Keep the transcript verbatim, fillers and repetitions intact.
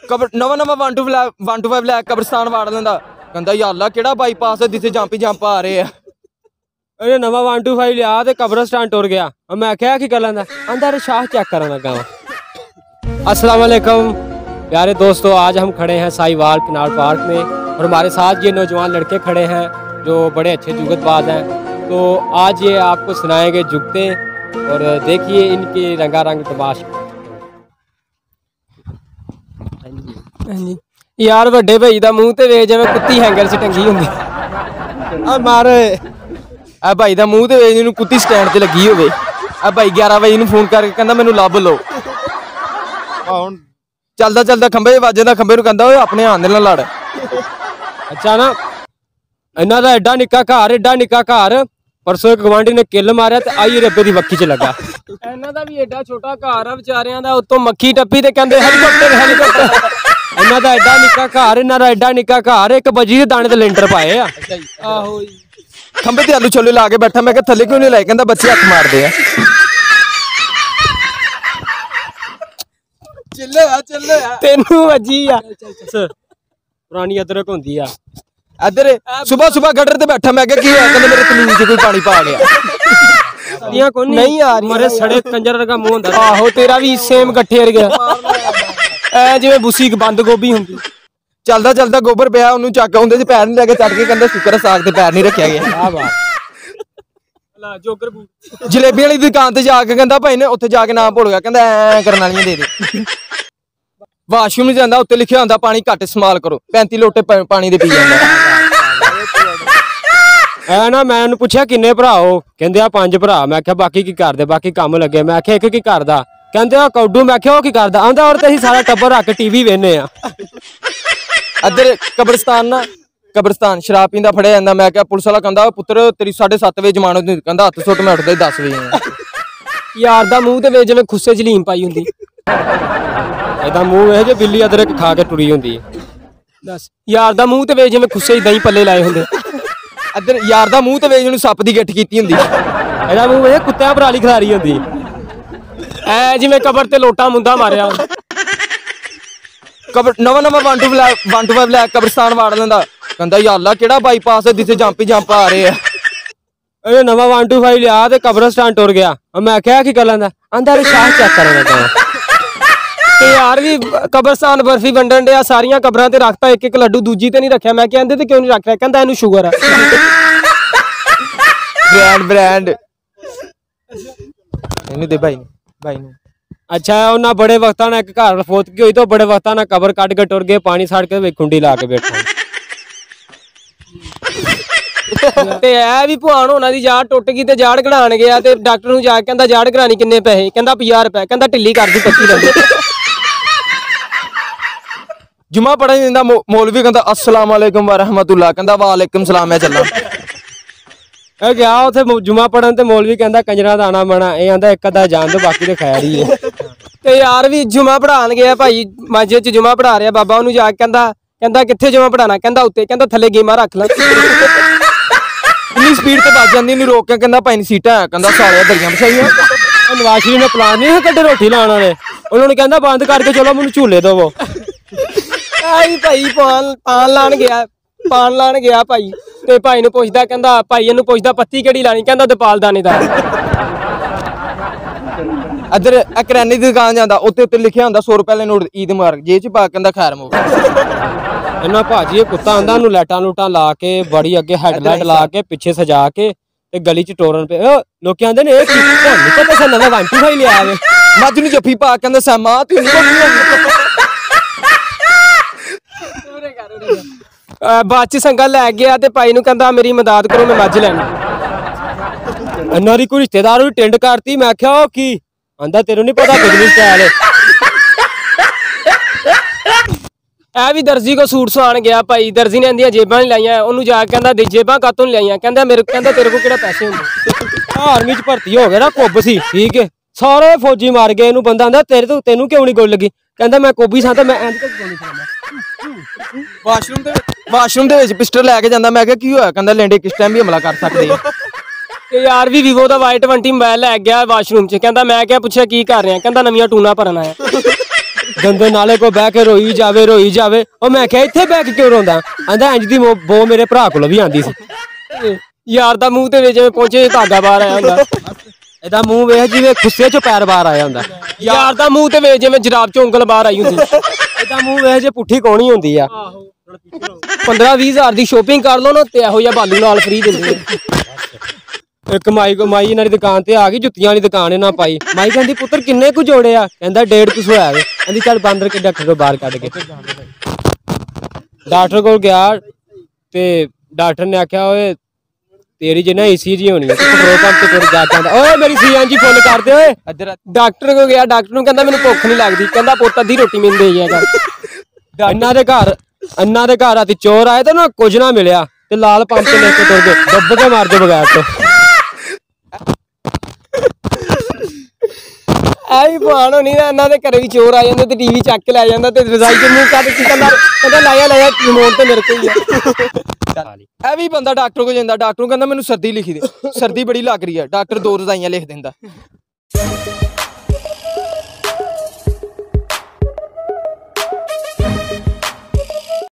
ਕਬਰ ਨਵਾਂ ਨਵਾਂ one two one two five ਲੈ ਕਬਰਸਤਾਨ ਵਾੜ ਲੈਂਦਾ ਕਹਿੰਦਾ ਯਾ ਅੱਲਾ ਕਿਹੜਾ ਬਾਈਪਾਸ ਹੈ ਜਿੱਥੇ ਜੰਪ ਹੀ ਜੰਪ ਆ ਰਹੇ ਆ ਇਹ ਨਵਾਂ वन टू फाइव ਲਿਆ ਤੇ ਕਬਰਸਤਾਨ ਟੁਰ ਗਿਆ मैं क्या की कर लेंदा अंदर शाह चेक करन लगा अस्सलाम वालेकुम प्यारे दोस्तों, आज हम खड़े हैं साहिवाल किनार पार्क में और हमारे साथ ये नौजवान लड़के खड़े हैं जो बड़े अच्छे जुगतबाज हैं। तो आज ये आपको सुनाएंगे जुगते और देखिए इनकी रंगारंग तमाशा। यार वड्डे भाई दा मूंह ते वेख जिवें कुत्ती हैंगर च टंगी हुंदी आ मार आ भाई दा मूंह ते वेख जिन्नू कुत्ती स्टैंड ते लगी होवे। आ भाई ग्यारह वजे नूं फोन करके कहंदा मैनू लभ लो। आ हुण चलदा चलदा खंबे वजदा खंबे नूं कहंदा ओए अपने आन दे नाल लड़। अच्छा ना इन्हां दा एडा निक्का घर एडा निक्का घर परसों एक गवांडी ने किल मारिया ते आई रब्बे दी वक्की च लगा। इन्हां दा भी एडा छोटा घर आ विचारियां दा उत्तों मक्खी टप्पी ते कहंदे हेलीकॉप्टर हेलीकॉप्टर। इन्हां दा एडा निक्का घर इन्हां दा एडा निक्का घर एक बजी दे दाने ते लेंटर पाए आ। आहो खंबे ते आलू छोले ला के बैठा मैं कहा थल्ले क्यों नहीं लाए कहंदा बच्चे हथ मारदे आ। चले आ चले आ तेनू वजी आ पुरानी अदरक होंदी आ इधर सुबह सुबह गटर ते बैठा मैं क्या की होया कहंदा मेरे तमीज च कोई पानी पा गया। ये कोई नहीं आ रही मेरे सड़े कंजर का मुंह हुंदा। आहो तेरा भी सेम गट्ठे वरगा ऐ जिवें बुसी बंद गोभी हुंदी। चलदा चलदा गोबर पिया ओनू चक उंदे च पैर नहीं लगे चढ़ के कहंदा शुक्र साग ते पैर नहीं रखिया गया। क्या बात ला जोगर बू जलेबी वाली दुकान ते जाके कहंदा भाई ने उत्थे जाके नाम भुल गया कहंदा ऐ करन वालियां दे दे। वाशरूम जांदा उत्ते लिखिया हुंदा पानी घट इस्तेमाल करो पैंती लोटे पानी दे पी जांदा। ऐ ना मैं उन्हें पूछा किन्ने भरा हो कहंदे आ पंज भरा। मैं आख्या बाकी की करदे बाकी काम लगे। मैं आख्या एक की करदा कहंदे आ कौडू। मैं आख्या ओ की करदा आंदा और ते सारा टब्बर रख के टीवी वेखने आ। इधर कब्रिस्तान ना कब्रिस्तान शराब पींदा फड़िया जांदा। मैं क्या पुलिस वाला कहंदा पुत्र तेरी साढ़े सत्त बजे जमानत नहीं कहंदा हत्थ सुट मैं उठदा ही दस बजे। यार दा मूंह ते वेख जिवें खुस्से च लीम पाई हुंदी। एदा मुंह है जो बिल्ली अदरक खा के टुरी हुंदी है। दस यार दा मूंह ते वेख जिवें खुस्से च दही पल्ले लाए हुंदे। इधर यार दा मूंह ते वेख जिन्नू सप दी गिट्ठ कीती हुंदी। एदा मुंह वेख कुत्तियां पराली खिलारी हुंदी ऐ जिवें कबर ते लोटा मुंदा मारिया। कबर नवा नवा one two one two five लै कब्रिस्तान वाड़ लेंदा कहंदा या अल्लाह केड़ा बाईपास है जिथे जंप ही जंप आ रहे आ। ए नवा वन टू फाइव लिया ते कब्रिस्तान टुर गया। मैं क्या की कर लेंदा अंदर शाह चेक करन लगा। ते यार भी कब्रिस्तान बर्फी वंडन दे सारियां कबरां ते रखता एक एक लड्डू दूजी ते नहीं रखया। मैं कहंदे ते क्यों नहीं रख रहा कहंदा इनू शुगर है। ब्रांड ब्रांड इनू दे भाई भाई ने। अच्छा उन्हें बड़े वक्ता ने एक घर फोतकी हुई तो बड़े वक्ता ने कबर कट के टुर गए पानी सड़ के खुंडी ला के बैठा। ते ऐ भी भवान होना दी जाड़ टुट गई ते जाड़ कढाण गया ते डॉक्टर नूं जाके कहंदा जाड़ कढानी किन्ने पैसे कहंदा पचास रुपए कहंदा ढिल्ली कर दी पच्ची लगे। जुमा पढ़न दिंदा मौलवी कहंदा अस्सलाम वालेकुम व रहमतुल्लाह कहंदा वालेकुम सलाम मैं चलना। ए गया उथे जुमा पढ़न ते मौलवी कहंदा कंजरा दा आना बना ए आंदा एक अद्धा जान दो बाकी ते खैर ही है। ते यार भी जुमा पढ़ाण गया भाई मस्जिद च जुमा पढ़ा रहा बाबा ओनू जाके कहंदा कहंदा कित्थे जुमा पढ़ाना कहंदा उत्ते कहंदा थल्ले गेमां रख ला। इन्नी स्पीड ते बज जांदी ओनू रोक के कहंदा भाई सीटां कहंदा सारे दरियां बिछाइयां। नवाज शरीफ ने प्लान नहीं कड्डे रोटी लाने वाले उन्होंने कहंदा बंद करके चलो मैनू झूले दवो। आई भाई पान पान लाण गया पान लाण गया भाई ते भाई नूं पुछदा कहंदा भाई इहनूं पुछदा पत्ती किहड़ी लानी कहंदा दपाल दानेदार। इधर करियाने दी दुकान जांदा उत्ते उत्ते लिखिया हुंदा सौ रुपए नोट ईद मुबारक जेब च पा कहंदा खैर मुबारक। इन्ना भाजी कुत्ता आंदा ओनू लाइटां लूटां ला के बड़ी अगे हेडलाइट ला के पिछे सजा के ते गली च टोरन पे लोकी आंदे ने की नहीं पता सा नवा वन टू फाइव लिया आवे मज नूं जफ्फी पा कहंदा सामा तू बाद च संगा लै गया ते भाई नूं कहंदा मेरी मदद करो मैं मज लैनी। इन्ना दी कोई रिश्तेदार भी टेंड करती। मैं आख्या ओ की आंदा तेरे नहीं पता बिजनेस स्टाइल है। ऐ भी दर्जी को सूट सवाण गया भाई दर्जी ने इंदियां जेबां नहीं लाइयां ओनू जाके कहंदा दे जेबां कातों नहीं लाइयां कहंदा मेरे कहंदा तेरे को किहड़ा पैसे हुंदे। आर्मी च भर्ती हो गया ना कुब सी ठीक है सारे फौजी मार गए इनू बंदा आंदा तेरे तो तेनू क्यों नहीं गोली लगी कहंदा मैं कोबी सां ते मैं इंज तक गोली चलाना। वाशरूम दे वाशरूम दे विच पिस्टल लैके जांदा मैं क्या की होया कहंदा लेंडे किस टाइम भी हमला कर सकदे आ। ते यार भी वीवो दा वाई ट्वेंटी मोबाइल लै गया वाशरूम च कहंदा मैं क्या पूछया की कर रहे हैं कहंदा नवियां टूना भरना है। गंदे नाले को बह के रोई जावे रोई जावे। और मैं क्या इत्थे बह के क्यों रोंदा? आंदा इंज दी बो मेरे भरा कोल भी आंदी सी। यार दा मूंह ते जिवें पहुंचे धागा बाहर आया हुंदा। ਇਹਦਾ ਮੂੰਹ ਵੇਖ ਜਿਵੇਂ ਖੁੱਸੇ ਚੋਂ ਪੈਰ ਬਾਹਰ ਆਇਆ ਹੁੰਦਾ। ਯਾਰ ਦਾ ਮੂੰਹ ਤੇ ਵੇਖ ਜਿਵੇਂ ਜਰਾਬ ਚੋਂ ਉਂਗਲ ਬਾਹਰ ਆਈ ਹੁੰਦੀ। ਇਹਦਾ ਮੂੰਹ ਵੇਖ ਜੇ ਪੁੱਠੀ ਕੋਣੀ ਹੁੰਦੀ ਆ। ਪੰਦਰਾਂ ਵੀਹ ਹਜ਼ਾਰ ਦੀ ਸ਼ੋਪਿੰਗ ਕਰ ਲਓ ਨਾ ਤੇ ਇਹੋ ਜਿਹਾ ਬਾਲੂ ਨਾਲ ਫ੍ਰੀ ਦਿੰਦੇ ਆ। ਇੱਕ ਮਾਈ ਕੋ ਮਾਈ ਇਹਨਾਂ ਦੀ ਦੁਕਾਨ ਤੇ ਆ ਗਈ, ਜੁੱਤੀਆਂ ਵਾਲੀ ਦੁਕਾਨ ਇਹਨਾਂ ਪਾਈ। ਮਾਈ ਕਹਿੰਦੀ ਪੁੱਤਰ ਕਿੰਨੇ ਕੁ ਜੋੜੇ ਆ? ਕਹਿੰਦਾ ਡੇਢ ਕੁ ਸੌ ਹੋਇਆ ਵੇ। ਕਹਿੰਦੀ ਚੱਲ ਬਾਂਦਰ ਕੇ ਡਾਕਟਰ ਕੋਲ ਬਾਹਰ ਕੱਢ ਕੇ ਡਾਕਟਰ ਕੋਲ ਗਿਆ ਤੇ ਡਾਕਟਰ ਨੇ ਆਖਿਆ ਓਏ तेरी जो ना एसी जी होनी है पेट्रोल पंप ते तुर जाके आंदा ओए मेरी सीएनजी फुल कर दे ओए। डॉक्टर को गया, डॉक्टर ਨੂੰ ਕਹਿੰਦਾ ਮੈਨੂੰ ਭੁੱਖ ਨਹੀਂ ਲੱਗਦੀ, ਕਹਿੰਦਾ ਪੁੱਤ ਅੱਧੀ ਰੋਟੀ ਮੈਨੂੰ ਦੇ ਜਾਇਆ ਕਰ। अन्ना दे घर अन्ना दे घर राती चोर आए तो ना कुछ ना मिलिया ते लाल पंप ते लेके तुर गए, डुब के मार दे बगैर तो। ਆਈ ਭਾਣ ਹੋਣੀ ਨਾ ਇਹਨਾਂ ਦੇ ਘਰੇ ਵੀ ਚੋਰ ਆ ਜਾਂਦੇ ਤੇ ਟੀਵੀ ਚੱਕ ਕੇ ਲੈ ਜਾਂਦਾ ਤੇ ਰਜ਼ਾਈ ਚ ਮੂੰਹ ਕੱਢ ਕੇ ਕਹਿੰਦਾ ਕਹਿੰਦਾ ਲਾਇਆ ਲਾਇਆ ਰਿਮੋਟ ਤੇ ਮੇਰੇ ਕੋਲ ਹੀ ਆ। ਇਹ ਵੀ ਬੰਦਾ ਡਾਕਟਰ ਕੋਲ ਜਾਂਦਾ, ਡਾਕਟਰ ਨੂੰ ਕਹਿੰਦਾ ਮੈਨੂੰ ਸਰਦੀ ਲਿਖੀ ਦੇ, ਸਰਦੀ ਬੜੀ ਲੱਗ ਰਹੀ ਹੈ, ਡਾਕਟਰ ਦੋ ਰਜ਼ਾਈਆਂ ਲਿਖ ਦਿੰਦਾ।